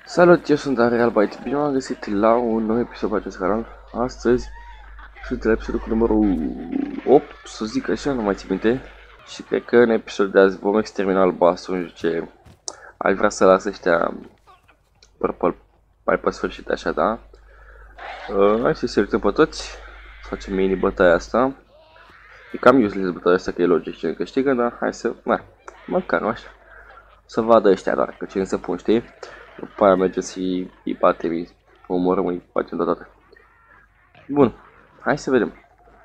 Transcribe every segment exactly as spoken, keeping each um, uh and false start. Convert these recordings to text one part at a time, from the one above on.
Salut, eu sunt Arial Byte. Bine m-am găsit la un nou episod pe acest canal. Astăzi sunt la episodul cu numărul opt, să zic așa, nu mai țin minte. Și cred că în episodul de azi vom extermina albastru, nu știu ce. Aș vrea să las ăștia purple mai pe sfârșit, așa, da? Uh, hai să selectăm pe toți, să facem mini bătaia asta. E cam useless bătaia asta, că e logic cine câștigă, dar hai să, na, măcar nu așa. Să vadă ăștia doar, că cine să pun, știi? După aia mergem și îi batem, îi omorăm, îi facem de toate. Bun, hai să vedem.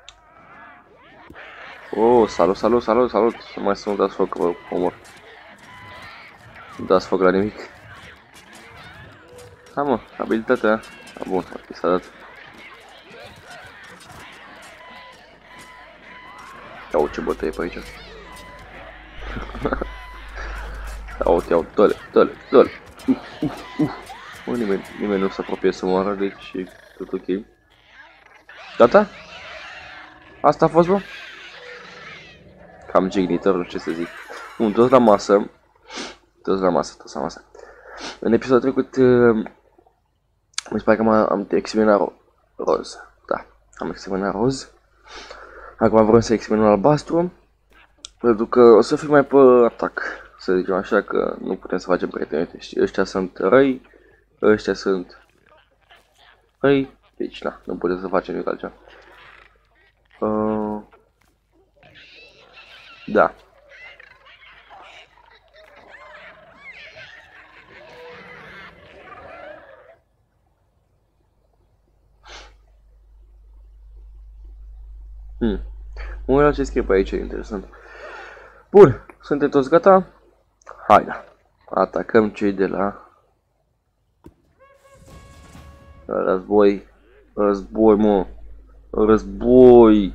Oh, salut, salut, salut, salut. Să mai să nu dați foc, vă omor. Nu dați foc la nimic. Hai mă, abilitatea. Ah, bun, ok, s-a dat. Iau ce bătăie pe aici. Iau, iau, dă-le, dă-le, dă-le. Uf, uf, uf. Bă, nimeni, nimeni nu se apropie să moară, deci e tot ok. Gata? Asta a fost, bă? Cam jignitor, nu știu ce să zic. Bun, toți la masă. Toți la masă, toți la masă. În episodul trecut, mi se pare că am examinat ro roz. Da, am examinat roz. Acum vrem să examinăm albastru. Pentru că o să fim mai pe atac. Să zicem așa, că nu putem să facem prieteni. Știi, ăștia sunt răi, ăștia sunt răi, deci na, nu putem să facem nimic altceva. Uh, da. Hmm. Mă uit la ce scrie pe aici, e interesant. Bun, suntem toți gata? Hai da. Atacăm cei de la război. Război, mă. Război.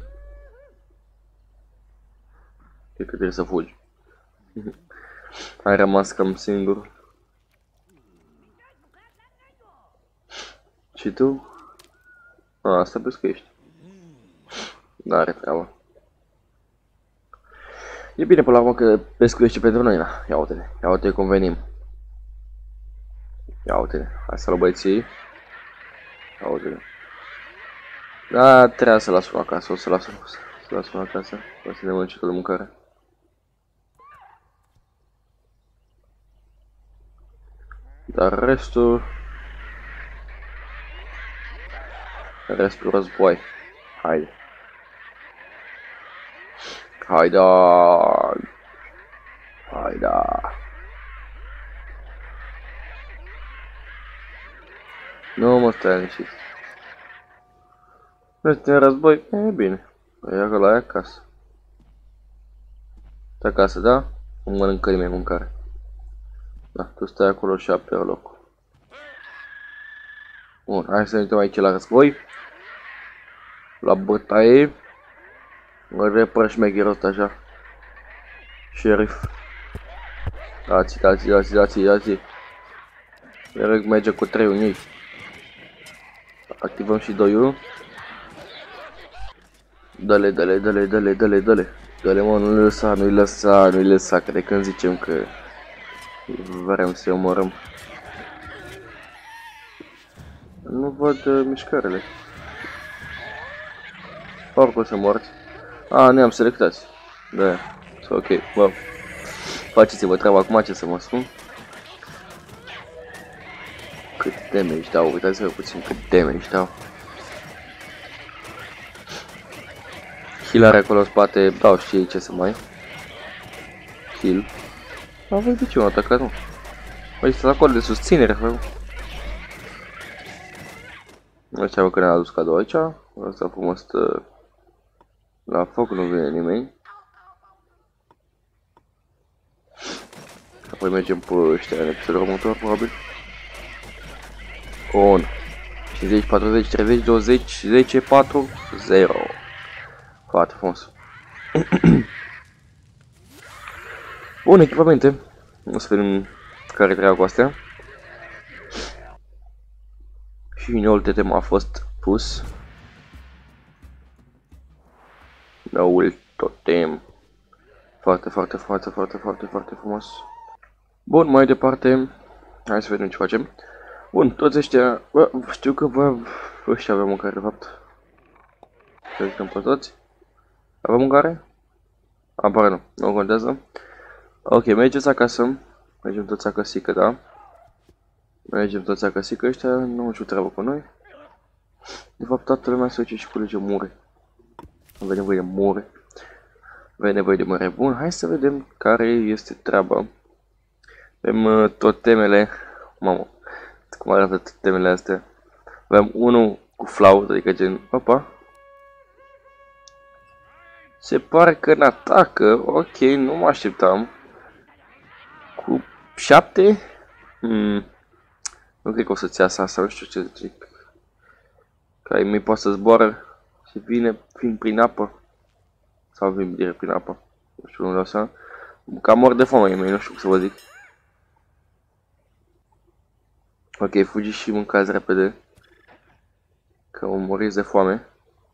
Cred că trebuie să fugi. Ai rămas cam singur. Și tu? A, asta pescuiești. N-are treabă. E bine până la urmă că pescuiește pentru noi, na. Ia uite-ne, ia uite cum venim. Ia uite-ne, hai să luăm băieții. Ia uite-ne. Da, trebuia să las unul acasă, o să las unul, să las unul acasă, o să ne mănânce tot de mâncare. Dar restul... Restul război. Haide. Haida! Haida! Nu mă stai liniștit. Nu suntem război? E bine. E acolo, e acasă. Stai acasă, da? Nu mănâncă nimeni mâncare. Da, tu stai acolo și apere locul. Bun, hai să ne uităm aici la război. La bătaie. Mă repă șmecherul ăsta așa. Sheriff. Dați, dați, dați, dați, dați. Eric merge cu trei unii. Activăm și doi-ul. Dă-le, dă-le, dă-le, dă-le, dă-le, dă-le. Dă-le, mă, nu-i lăsa, nu-i lăsa, nu-i lăsa. Că de când zicem că vrem să-i omorăm. Nu văd uh, mișcările. Oricum să morți. A, ne-am selectat. Da, ok, bă. Faceți-vă treaba acum, ce să mă spun. Cât damage dau, uitați-vă puțin cât damage dau. Heal are acolo în spate, dau și ce să mai. Heal. A, voi de ce m-a atacat, nu? Băi, sunt acolo de susținere, frate. Nu știu că ne-a adus cadou aici. Asta frumos stă la foc, nu vine nimeni. Apoi mergem pe ăștia în episodul următor, probabil. On. cincizeci, patruzeci, treizeci, douăzeci, zece, patru, zero. Foarte frumos. Bun, echipamente. O să vedem care treaba cu astea. Și noul totem a fost pus. Noul totem. Foarte, foarte, foarte, foarte, foarte, foarte frumos. Bun, mai departe, hai să vedem ce facem. Bun, toți ăștia, bă, știu că bă, ăștia avem mâncare, de fapt. Să zicem pe toți. Avem mâncare? Apare nu, nu contează. Ok, mergeți acasă. Mergem toți acasică, da? Mergem toți acasică, ăștia nu au nicio treabă cu noi. De fapt, toată lumea se duce și culege mure. Avem nevoie de mure. Avem nevoie de mure. Bun, hai să vedem care este treaba. Avem uh, totemele. Mamă, cum arată totemele astea? Avem unul cu flaută, adică gen... Opa! Se pare că ne atacă. Ok, nu mă așteptam. Cu șapte? Hmm. Nu cred că o să-ți iasă asta, nu știu ce zic. Care mi poate să zboară și vine, vin prin apă. Sau vin direct prin apă. Nu știu, nu dau seama. Cam mor de foame, mei, nu știu cum să vă zic. Ok, fugiți și mâncați repede. Că o moriți de foame.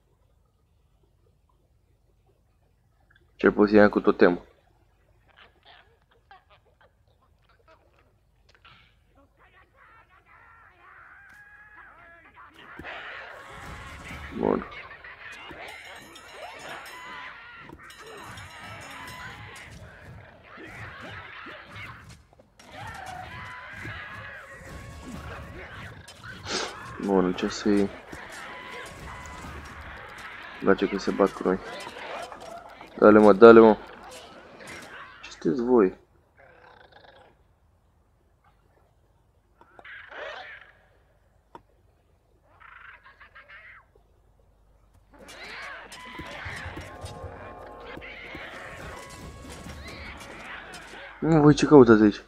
Cel puțin cu totem. Bun. Bun, ce să-i... Place că se bat cu noi. Dale mă, dale mă. Ce sunteți voi? Nu, voi ce căutați aici?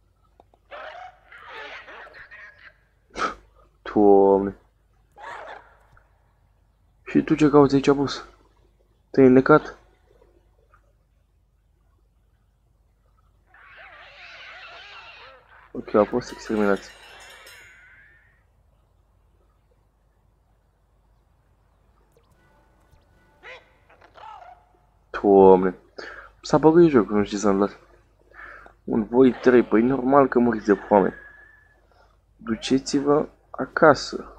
Doamne. Și tu ce cauți aici, boss? Te-ai înnecat? Ok, a fost exterminați. Doamne. S-a băgat jocul, nu știu ce s-a întâmplat. Un voi trei, păi normal că muriți de foame. Duceți-vă acasă.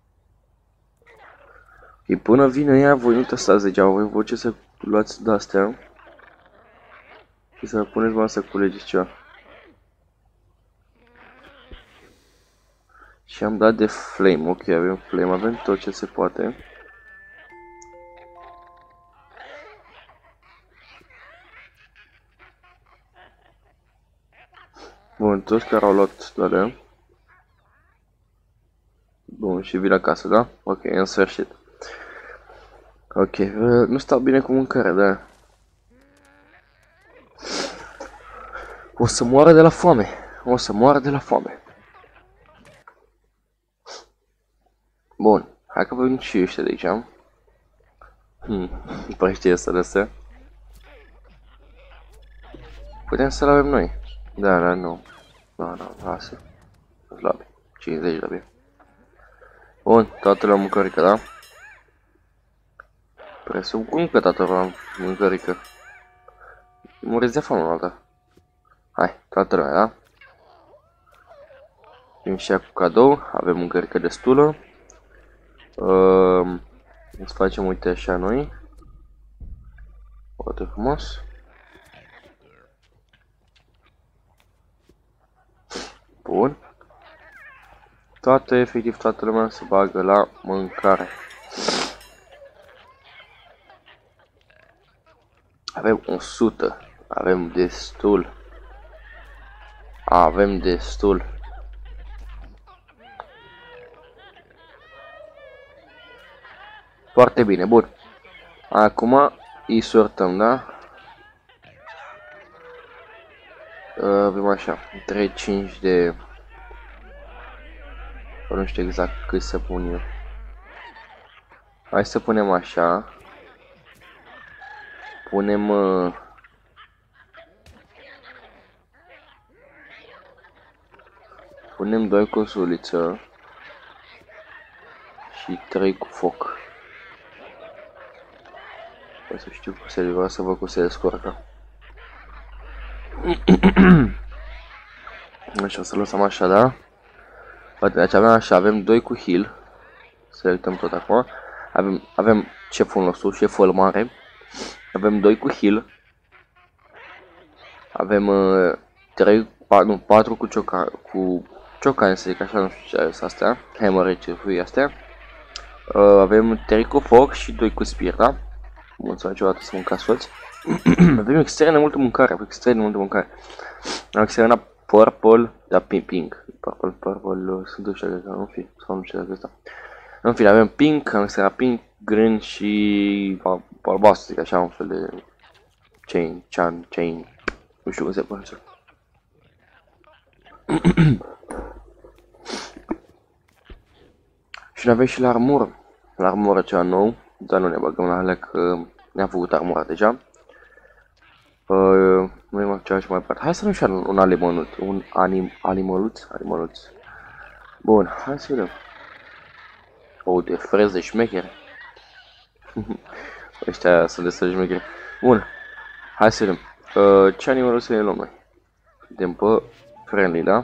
E până vine ea, voi nu te stați degeaba, voi voi ce să luați de-astea și să puneți mă să culegeți ceva. Și am dat de flame, ok, avem flame, avem tot ce se poate. Bun, toți care au luat doar. Bun, și vin acasă, da? Ok, în sfârșit. Ok, nu stau bine cu mâncarea, da. O să moară de la foame. O să moară de la foame. Bun, hai că vedem și ăștia de aici. Hmm, părește să lăsă. Putem să-l avem noi. Da, da, nu. Da, da, lasă. Slabe. cincizeci de abia. Bun, toată la mâncărică, da? Presupun că toată la mâncărică. Muriți de foame, alta. Hai, toată lumea, da? Vim și cu cadou, avem mâncărică destulă. Uh, Îți facem, uite așa noi. Foarte frumos. Bun. Toată, efectiv, toată lumea se bagă la mâncare. Avem o sută. Avem destul. Avem destul. Foarte bine, bun. Acum îi sortăm, da? Avem așa, treizeci și cinci de... Nu știu exact cât să pun eu. Hai să punem așa. Punem... Uh... Punem doi cu suliță. Și trei cu foc. Vreau să știu cu se vreau să văd cum se descurcă. Așa, să lăsăm așa, da? Uite, deci avem așa, avem doi cu heal. Selectăm tot acum. Avem, avem șeful nostru, șeful mare. Avem doi cu heal. Avem uh, trei, pa, nu, patru cu cioca, cu ciocan, să zic așa, nu știu ce sunt astea. Hammer, ce fui astea. Uh, avem trei cu foc și doi cu spear, da? Nu înțeleg niciodată să mâncați toți. Avem extrem de multă mâncare, avem extrem de multă mâncare. Am extrem purple, da, pink, pink. Purple, purple, uh, sunt ăștia, cred că nu fi, sau nu știu dacă ăsta. În fine, avem pink, am extrem pink, green și albastru, zic așa, un fel de chain, chan, chain. Nu știu cum se pronunță. Și ne avem și la armură. La armură cea nou, dar nu ne băgăm la alea că ne-am făcut armura deja. Uh, nu mai ceva și mai departe. Hai să nu știu un animăluț, un anim, animăluț, animăluț. Bun, hai să vedem. O, de freze șmechere. Ăștia sunt destul de șmechere. Bun, hai să vedem. Uh, ce animăluț să ne luăm noi? Vedem pe friendly, da?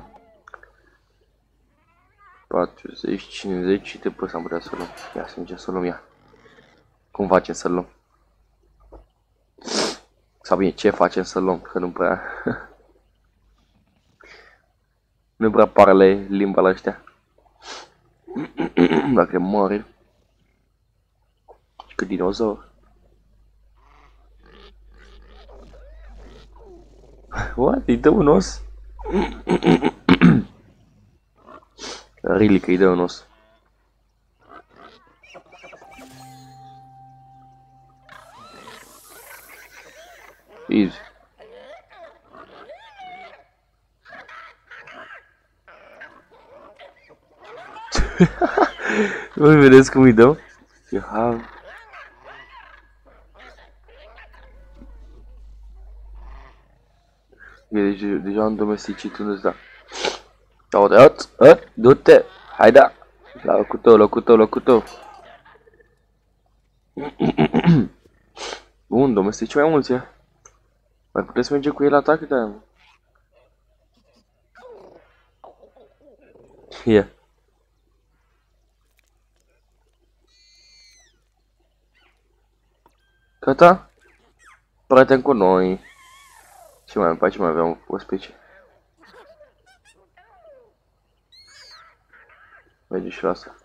patruzeci, cincizeci și de pe ăsta am putea să luăm. Ia să mergem să luăm ea. Cum facem să luăm? Sau bine, ce facem să luăm? Că nu prea... nu prea parle limba la ăștia. Dacă mori. Cât dinozaur. What? Îi dă un os? Really că îi dă un os. Easy. Voi vedeți cum îi dăm? You have... Deci, deja am domesticit unul ăsta. Uite, du-te, hai da, la locul tău, locul tău, locul tău. Bun, domestici mai mulți, ia. Mai puteți merge cu el la atac, da? Ia. Gata? Prieten cu noi. Ce mai îmi ce mai aveam o specie? Merge și la asta.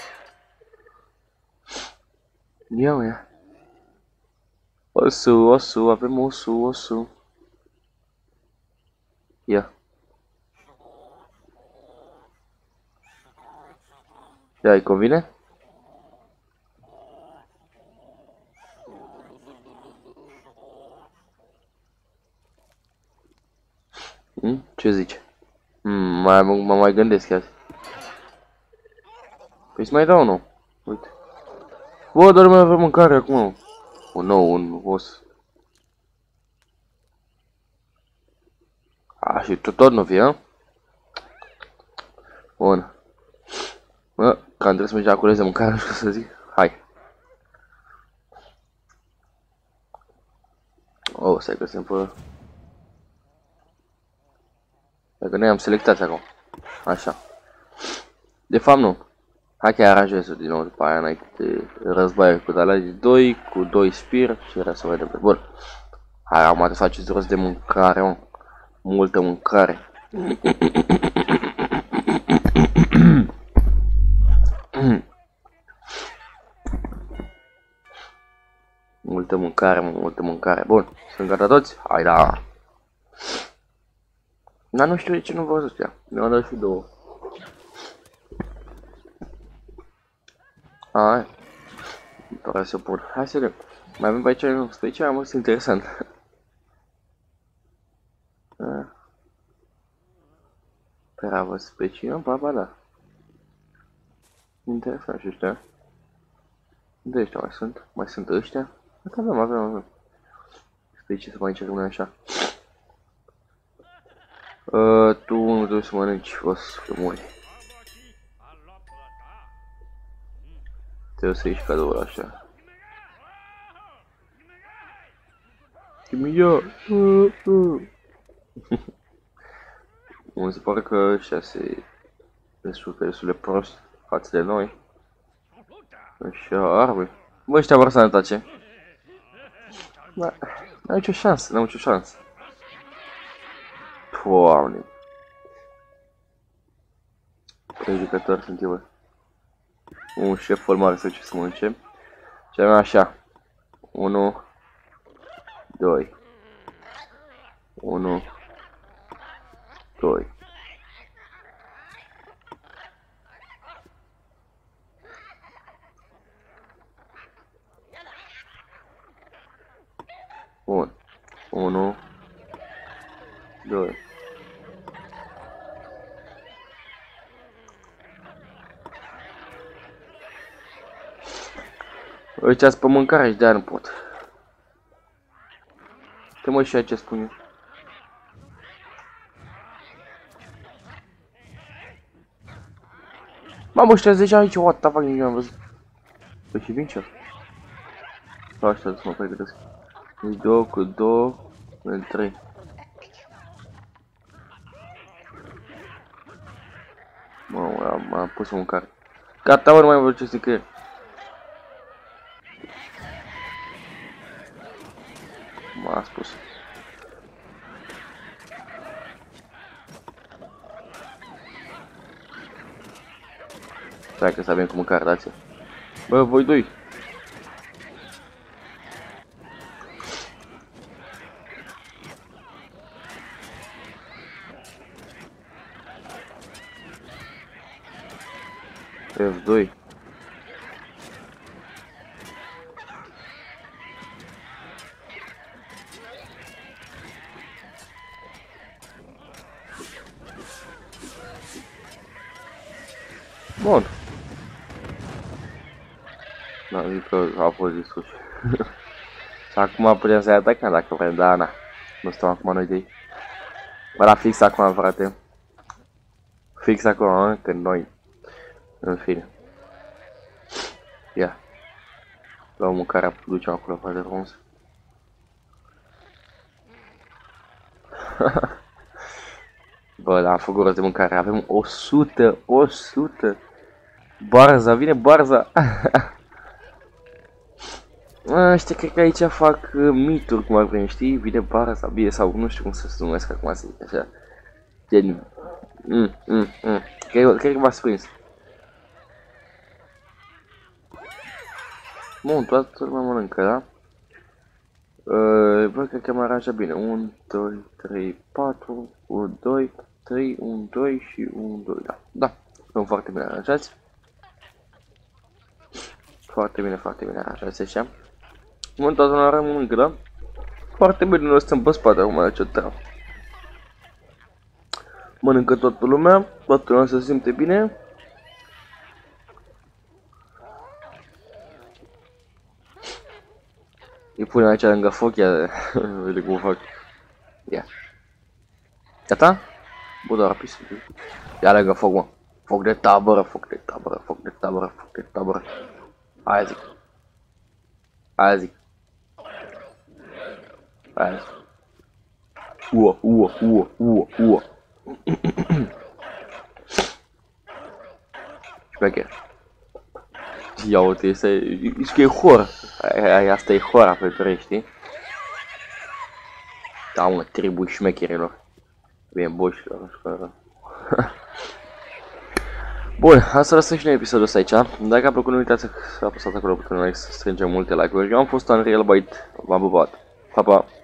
Ia mă, ia. Osu, osu, avem osu, osu. Ia. Ia, îi convine? Hmm? Ce zici? Hmm, mai, mă mai gândesc azi. Păi să mai dau unul. Uite. Bă, dar mai avem mâncare acum. Un nou, un os. A, și tot, tot nu fie, a? Bun. Bă, cam trebuie să mergem acolo de mâncare, nu știu să zic. Hai. Oh, stai că sunt pe... Dacă noi am selectat acum. Așa. De fapt nu. Hai că aranjez din nou după aia înainte de războaiul cu alea de doi, cu doi spear și era să vedem. Bun. Hai, acum te faceți rost de mâncare, mă. Multă mâncare. Multă mâncare, mă, multă mâncare. Bun, sunt gata toți? Hai, da. Dar nu știu de ce nu vă văzut ea. Mi-au dat și două. Hai. Trebuie să pun. Hai să vedem. Mai avem pe aici un special, am fost interesant. Travă special, ba, ba, da. Interesant și ăștia. De ăștia mai sunt? Mai sunt ăștia? Avem, avem, avem. Specii să mai încercăm noi așa. Uh, tu nu trebuie să mănânci, o să mori. Trebuie să ieși cadoul așa. Chimia! Mi se pare că ăștia se... destul, destul de prost față de noi. Așa, arme. Bă, ăștia vor să ne atace. Da, n-au nicio șansă, n-au nicio șansă. Doamne. Trei jucători sunt eu. Un șef foarte mare să ce să mănânce. Și avem așa. unu, doi. unu, doi. Bun. unu, doi. Uitați pe mâncare și de-aia nu pot. Te mă și ce spun eu. Mamă, ăștia deja aici, what the fuck, nici nu am văzut. Păi și vin ce? Sau ăștia să mă pregătesc. Deci două cu două, în trei. Mamă, m-am pus mâncare. Gata, mă, nu mai văd ce secret. M-a spus. Stai că să avem cu mâncare, dați-o. Bă, voi doi. F doi. Bun. Da, zic că a fost distrus. Și acum putem să-i atacăm dacă vrem, da, na. Nu stăm acum noi de ei. Bă, la fix acum, frate. Fix acum, când noi. În fine. Ia. Luăm mâncarea, ducem acolo, frate, frumos. Bă, da, am făcut rost de mâncare. Avem o sută, o sută. Barza, vine Barza. Ăștia cred că aici fac uh, mituri, cum ar veni, știi? Vine Barza, bine, sau nu știu cum să se numesc acum, să zic așa. Gen... Mm, mm, mm. Cred, cred că m-a sprins. Bun, toată lumea mănâncă, da? Uh, bă, cred că mă aranja bine. unu, doi, trei, patru, unu, doi, trei, unu, doi și unu, doi, da. Da, sunt foarte bine aranjați. Foarte bine, foarte bine aranjați așa. În momentul ăsta nu are mănâncă, da? Foarte bine, noi stăm pe spate acum la ce treabă. Mănâncă toată lumea, toată lumea se simte bine. Îi punem aici lângă foc, ia vede cum fac. Ia. Gata? Bă, doar rapid. Ia lângă foc, mă. Foc de tabără, foc de tabără, foc de tabără, foc de tabără. Aia zic. Aia zic. Aia zic. Ua, ua, ua, ua, ua. Șmecher. Ia uite, este, e că e hor. Asta e hora pe trei, știi? Da, mă, tribui șmecherilor. Bine, boșilor. Bun, asta lăsăm și noi episodul ăsta aici. Dacă a plăcut, nu uitați să apăsați acolo butonul like, să strângem multe like-uri. Eu am fost Unreal Byte, v-am pupat. Pa, pa!